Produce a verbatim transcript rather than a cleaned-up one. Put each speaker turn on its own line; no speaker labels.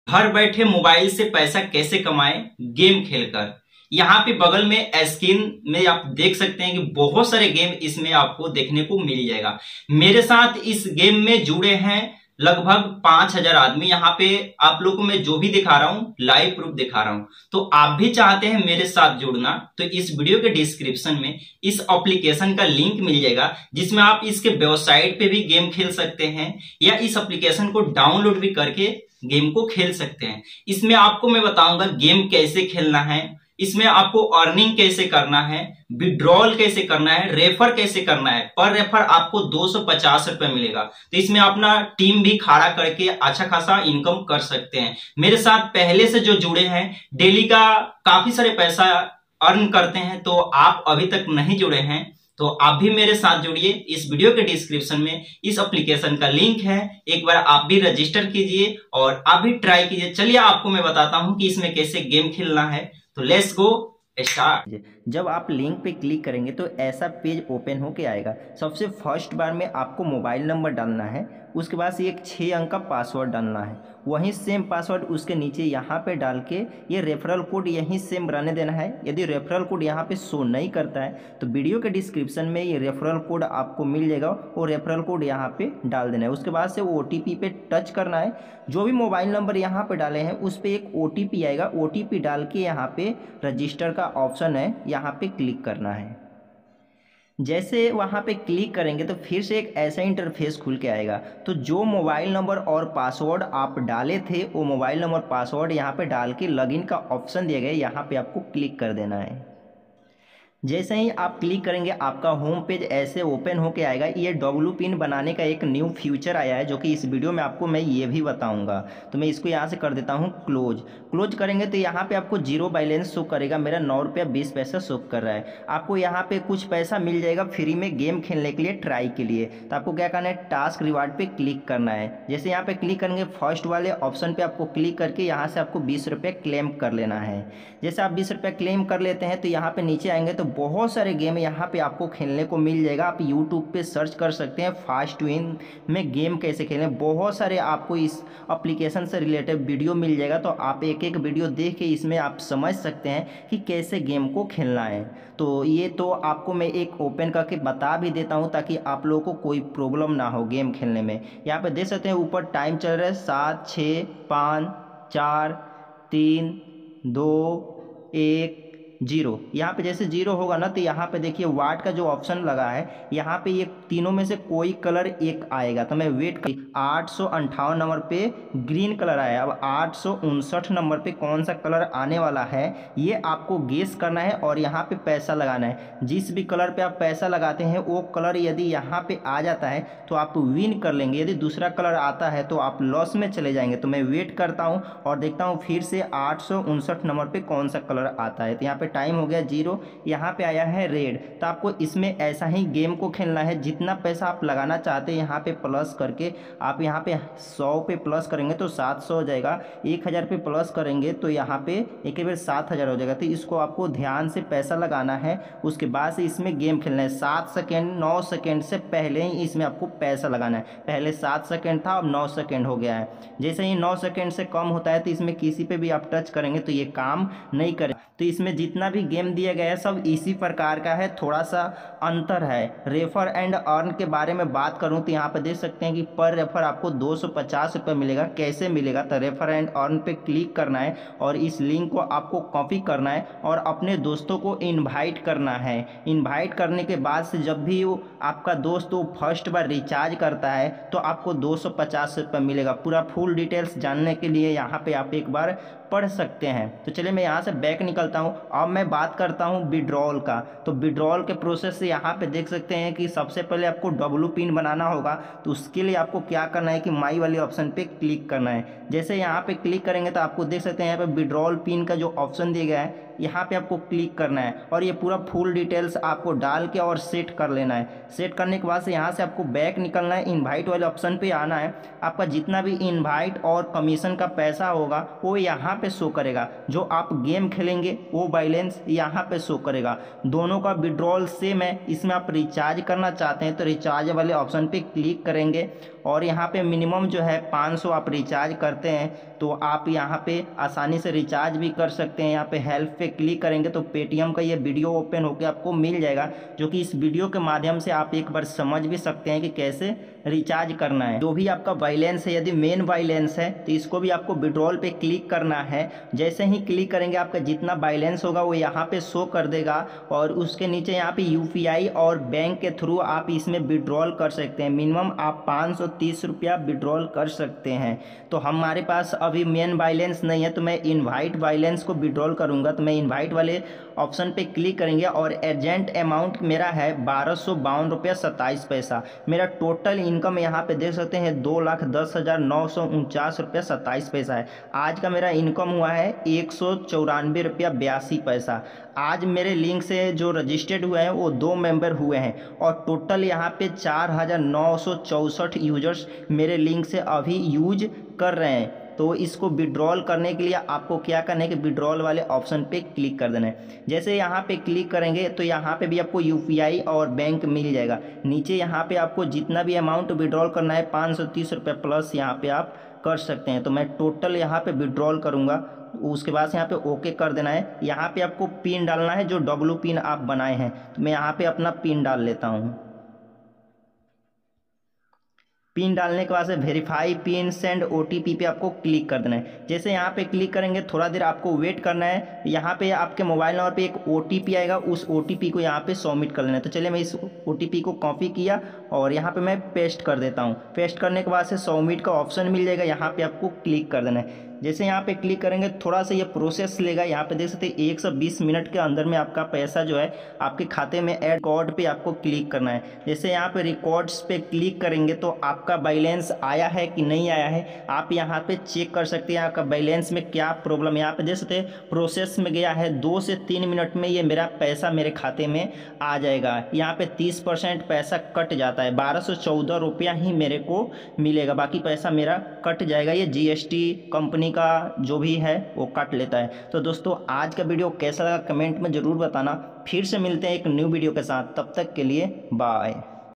घर बैठे मोबाइल से पैसा कैसे कमाएं गेम खेलकर। यहाँ पे बगल में स्क्रीन में आप देख सकते हैं कि बहुत सारे गेम इसमें आपको देखने को मिल जाएगा। मेरे साथ इस गेम में जुड़े हैं लगभग पांच हजार आदमी। यहाँ पे आप लोगों को मैं जो भी दिखा रहा हूँ लाइव प्रूफ दिखा रहा हूँ। तो आप भी चाहते हैं मेरे साथ जुड़ना तो इस वीडियो के डिस्क्रिप्शन में इस एप्लीकेशन का लिंक मिल जाएगा, जिसमें आप इसके वेबसाइट पे भी गेम खेल सकते हैं या इस एप्लीकेशन को डाउनलोड भी करके गेम को खेल सकते हैं। इसमें आपको मैं बताऊंगा गेम कैसे खेलना है, इसमें आपको अर्निंग कैसे करना है, विड्रॉल कैसे करना है, रेफर कैसे करना है। पर रेफर आपको दो सौ पचास रुपए मिलेगा। तो इसमें अपना टीम भी खड़ा करके अच्छा खासा इनकम कर सकते हैं। मेरे साथ पहले से जो जुड़े हैं डेली का काफी सारे पैसा अर्न करते हैं। तो आप अभी तक नहीं जुड़े हैं तो आप भी मेरे साथ जुड़िए। इस वीडियो के डिस्क्रिप्शन में इस एप्लीकेशन का लिंक है, एक बार आप भी रजिस्टर कीजिए और आप भी ट्राई कीजिए। चलिए आपको मैं बताता हूं कि इसमें कैसे गेम खेलना है। तो लेट्स गो स्टार्ट।
जब आप लिंक पे क्लिक करेंगे तो ऐसा पेज ओपन होके आएगा। सबसे फर्स्ट बार में आपको मोबाइल नंबर डालना है, उसके बाद से एक छः अंक का पासवर्ड डालना है। वहीं सेम पासवर्ड उसके नीचे यहाँ पे डाल के ये रेफरल कोड यहीं सेम रहने देना है। यदि रेफरल कोड यहाँ पे शो नहीं करता है तो वीडियो के डिस्क्रिप्शन में ये रेफरल कोड आपको मिल जाएगा और रेफरल कोड यहाँ पे डाल देना है। उसके बाद से ओ टी पी पे टच करना है। जो भी मोबाइल नंबर यहाँ पे डाले हैं उस पर एक ओ टी पी आएगा। ओ टी पी डाल के यहाँ पे रजिस्टर का ऑप्शन है, यहाँ पे क्लिक करना है। जैसे वहाँ पे क्लिक करेंगे तो फिर से एक ऐसा इंटरफेस खुल के आएगा। तो जो मोबाइल नंबर और पासवर्ड आप डाले थे वो मोबाइल नंबर पासवर्ड यहाँ पे डाल के लॉगिन का ऑप्शन दिया गया है, यहाँ पे आपको क्लिक कर देना है। जैसे ही आप क्लिक करेंगे आपका होम पेज ऐसे ओपन होके आएगा। ये डब्ल्यू पिन बनाने का एक न्यू फीचर आया है जो कि इस वीडियो में आपको मैं ये भी बताऊंगा। तो मैं इसको यहाँ से कर देता हूँ क्लोज। क्लोज करेंगे तो यहाँ पे आपको जीरो बैलेंस शो करेगा। मेरा नौ रुपया बीस पैसा शो कर रहा है। आपको यहाँ पे कुछ पैसा मिल जाएगा फ्री में गेम खेलने के लिए, ट्राई के लिए। तो आपको क्या करना है, टास्क रिवार्ड पे क्लिक करना है। जैसे यहाँ पे क्लिक करेंगे फर्स्ट वाले ऑप्शन पे आपको क्लिक करके यहाँ से आपको बीस रुपये क्लेम कर लेना है। जैसे आप बीस रुपये क्लेम कर लेते हैं तो यहाँ पे नीचे आएंगे तो बहुत सारे गेम यहाँ पे आपको खेलने को मिल जाएगा। आप यूट्यूब पे सर्च कर सकते हैं फास्ट विन में गेम कैसे खेलें। बहुत सारे आपको इस एप्लीकेशन से रिलेटेड वीडियो मिल जाएगा। तो आप एक एक वीडियो देख के इसमें आप समझ सकते हैं कि कैसे गेम को खेलना है। तो ये तो आपको मैं एक ओपन करके बता भी देता हूँ ताकि आप लोगों को कोई प्रॉब्लम ना हो गेम खेलने में। यहाँ पे देख सकते हैं ऊपर टाइम चल रहा है सात छः पाँच चार तीन दो एक जीरो। यहाँ पे जैसे जीरो होगा ना तो यहाँ पे देखिए वाट का जो ऑप्शन लगा है यहाँ पे ये तीनों में से कोई कलर एक आएगा। तो मैं वेट कर आठ सौ अंठावन नंबर पे ग्रीन कलर आया। अब आठ सौ उनसठ नंबर पे कौन सा कलर आने वाला है ये आपको गेस करना है और यहाँ पे पैसा लगाना है। जिस भी कलर पे आप पैसा लगाते हैं वो कलर यदि यहाँ पे आ जाता है तो आप विन कर लेंगे। यदि दूसरा कलर आता है तो आप लॉस में चले जाएंगे। तो मैं वेट करता हूँ और देखता हूँ फिर से आठ सौ उनसठ नंबर पे कौन सा कलर आता है। तो यहाँ पे टाइम हो गया जीरो, यहाँ पे आया है रेड। तो आपको इसमें ऐसा ही गेम को खेलना है। जितना पैसा आप लगाना चाहते हैं यहाँ पे प्लस करके आप यहाँ पे सौ पे प्लस करेंगे तो सात सौ हो जाएगा। एक हज़ार पे प्लस करेंगे तो यहाँ पे एक बार सात हज़ार हो जाएगा। तो इसको आपको ध्यान से पैसा लगाना है, उसके बाद से इसमें गेम खेलना है। सात सेकेंड नौ सेकेंड से पहले ही इसमें आपको पैसा लगाना है। पहले सात सेकेंड था, अब नौ सेकेंड हो गया है। जैसे ही नौ सेकेंड से कम होता है तो इसमें किसी पे भी आप टच करेंगे तो ये काम नहीं करे। तो इसमें जितना भी गेम दिया गया है सब इसी प्रकार का है, थोड़ा सा अंतर है। रेफर एंड अर्न के बारे में बात करूं तो यहाँ पे देख सकते हैं कि पर रेफर आपको दो सौ पचास रुपये मिलेगा। कैसे मिलेगा, तो रेफर एंड अर्न पे क्लिक करना है और इस लिंक को आपको कॉपी करना है और अपने दोस्तों को इनवाइट करना है। इनवाइट करने के बाद से जब भी वो आपका दोस्त वो फर्स्ट बार रिचार्ज करता है तो आपको दो सौ पचास रुपये मिलेगा। पूरा फुल डिटेल्स जानने के लिए यहाँ पे आप एक बार पढ़ सकते हैं। तो चलिए मैं यहाँ से बैक निकलता हूँ। अब मैं बात करता हूँ विड्रॉल का। तो विड्रॉल के प्रोसेस से यहाँ पे देख सकते हैं कि सबसे पहले आपको डब्ल्यू पिन बनाना होगा। तो उसके लिए आपको क्या करना है कि माई वाले ऑप्शन पे क्लिक करना है। जैसे यहाँ पे क्लिक करेंगे तो आपको देख सकते हैं यहाँ पे विड्रॉल पिन का जो ऑप्शन दिया गया है यहाँ पे आपको क्लिक करना है और ये पूरा फुल डिटेल्स आपको डाल के और सेट कर लेना है। सेट करने के बाद से यहाँ से आपको बैक निकलना है, इनवाइट वाले ऑप्शन पे आना है। आपका जितना भी इनवाइट और कमीशन का पैसा होगा वो यहाँ पे शो करेगा, जो आप गेम खेलेंगे वो बैलेंस यहाँ पे शो करेगा। दोनों का विड्रॉल सेम है। इसमें आप रिचार्ज करना चाहते हैं तो रिचार्ज वाले ऑप्शन पे क्लिक करेंगे और यहाँ पे मिनिमम जो है पाँच सौ आप रिचार्ज करते हैं तो आप यहाँ पे आसानी से रिचार्ज भी कर सकते हैं। यहाँ पे हेल्प पे क्लिक करेंगे तो पेटीएम का ये वीडियो ओपन होकर आपको मिल जाएगा, जो कि इस वीडियो के माध्यम से आप एक बार समझ भी सकते हैं कि कैसे रिचार्ज करना है। जो भी आपका बैलेंस है, यदि मेन बैलेंस है तो इसको भी आपको विड्रॉल पे क्लिक करना है। जैसे ही क्लिक करेंगे आपका जितना बैलेंस होगा वो यहाँ पे शो कर देगा और उसके नीचे यहाँ पे यूपीआई और बैंक के थ्रू आप इसमें विड्रॉल कर सकते हैं। मिनिमम आप पाँच सौ तीस रुपया विड्रॉल कर सकते हैं। तो हमारे पास अभी मेन बैलेंस नहीं है तो मैं इनवाइट बैलेंस को विड्रॉल करूँगा, तो मैं इनवाइट वाले ऑप्शन पे क्लिक करेंगे और एजेंट अमाउंट मेरा है बारह सौ बावन रुपया सत्ताईस पैसा। मेरा टोटल इनकम यहाँ पे देख सकते हैं दो लाख दस हज़ार नौ सौ उनचास रुपया सत्ताईस पैसा है। आज का मेरा इनकम हुआ है एक सौ चौरानवे रुपया बयासी पैसा। आज मेरे लिंक से जो रजिस्टर्ड हुए हैं वो दो मेंबर हुए हैं और टोटल यहाँ पे चार हज़ार नौ सौ चौंसठ यूजर्स मेरे लिंक से अभी यूज कर रहे हैं। तो इसको विड्रॉल करने के लिए आपको क्या करना है कि विड्रॉल वाले ऑप्शन पे क्लिक कर देना है। जैसे यहाँ पे क्लिक करेंगे तो यहाँ पे भी आपको यूपीआई और बैंक मिल जाएगा। नीचे यहाँ पे आपको जितना भी अमाउंट विड्रॉल करना है पाँच सौ तीस रुपये प्लस यहाँ पे आप कर सकते हैं। तो मैं टोटल यहाँ पे विड्रॉल करूँगा, उसके बाद यहाँ पे ओके कर देना है। यहाँ पे आपको पिन डालना है, जो डब्लू पिन आप बनाए हैं। तो मैं यहाँ पे अपना पिन डाल लेता हूँ। पिन डालने के बाद से वेरीफाई पिन सेंड ओटीपी पे आपको क्लिक कर देना है। जैसे यहाँ पे क्लिक करेंगे थोड़ा देर आपको वेट करना है। यहाँ पे आपके मोबाइल नंबर पे एक ओटीपी आएगा, उस ओटीपी को यहाँ पे सबमिट कर लेना है। तो चलिए मैं इस ओटीपी को कॉपी किया और यहाँ पे मैं पेस्ट कर देता हूँ। पेस्ट करने के बाद से सबमिट का ऑप्शन मिल जाएगा, यहाँ पे आपको क्लिक कर देना है। जैसे यहाँ पे क्लिक करेंगे थोड़ा सा ये प्रोसेस लेगा। यहाँ पे देख सकते हैं एक सौ बीस मिनट के अंदर में आपका पैसा जो है आपके खाते में ऐड रिकॉर्ड पे आपको क्लिक करना है। जैसे यहाँ पे रिकॉर्ड्स पे क्लिक करेंगे तो आपका बैलेंस आया है कि नहीं आया है आप यहाँ पे चेक कर सकते हैं। आपका बैलेंस में क्या प्रॉब्लम है, यहाँ पे देख सकते हैं प्रोसेस में गया है, दो से तीन मिनट में ये मेरा पैसा मेरे खाते में आ जाएगा। यहाँ पे तीस परसेंट पैसा कट जाता है, बारह सौ चौदह रुपया ही मेरे को मिलेगा, बाकी पैसा मेरा कट जाएगा। ये जीएसटी कंपनी का जो भी है वो काट लेता है। तो दोस्तों आज का वीडियो कैसा लगा कमेंट में ज़रूर बताना। फिर से मिलते हैं एक न्यू वीडियो के साथ, तब तक के लिए बाय।